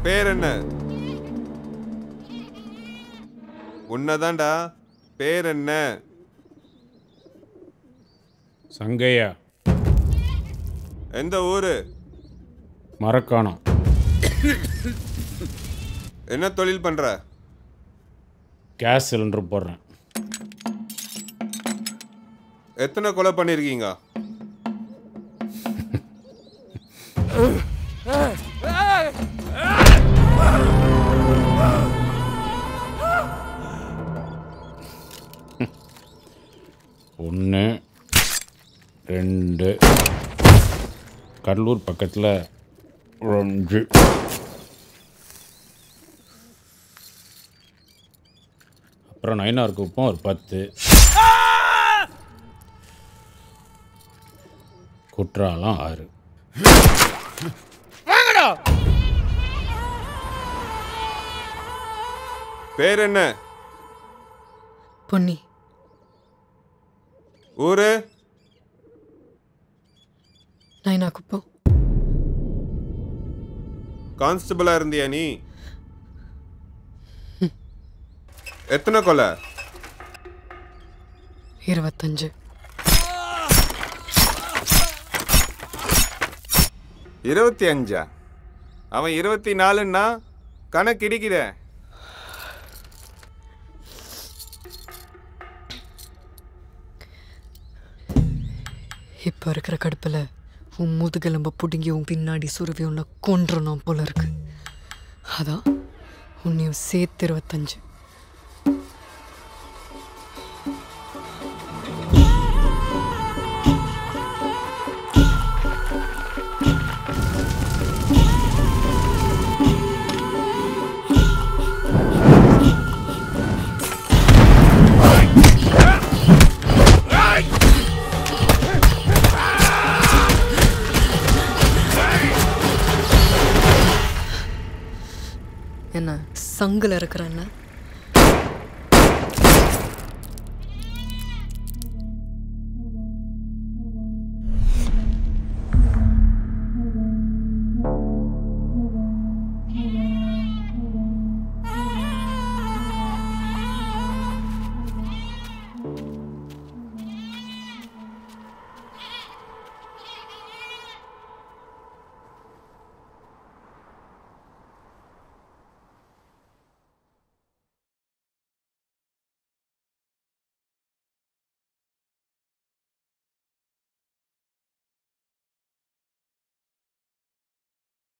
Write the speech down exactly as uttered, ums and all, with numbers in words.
பேர் என்ன? உன்னதான்டா. பேர் என்ன? சங்கையா. எந்த ஊரு? மரக்காணம். என்ன தொழில் பண்ற? கேஸ் சிலிண்டர் போடுறேன். எத்தனை கொலை பண்ணிருக்கீங்க? ஒன்று ரெண்டு, கடலூர் பக்கத்தில் ரெண்டு, அப்புறம் நயினார் குப்பம் ஒரு பத்து, குற்றாலம் ஆறு. பேர் என்ன? பொன்னி. ஊரு? நைனா குப்பம். கான்ஸ்டபிளா இருந்தியா நீ? எத்தனை கொலை? இருபத்தஞ்சு. இருபத்தி அஞ்சா? அவன் இருபத்தி நாலுன்னா கணக்கு இடிக்கிற. இப்ப இருக்கிற கடுப்புல உன் முதுகெலும்ப புடுங்கி உன் பின்னாடி சுருவி உன்னை கொன்றணும் போல இருக்கு. அதான் உன்னையும் சேர்த்து இருபத்தஞ்சு. என்ன சங்குல இருக்கிறேன்னு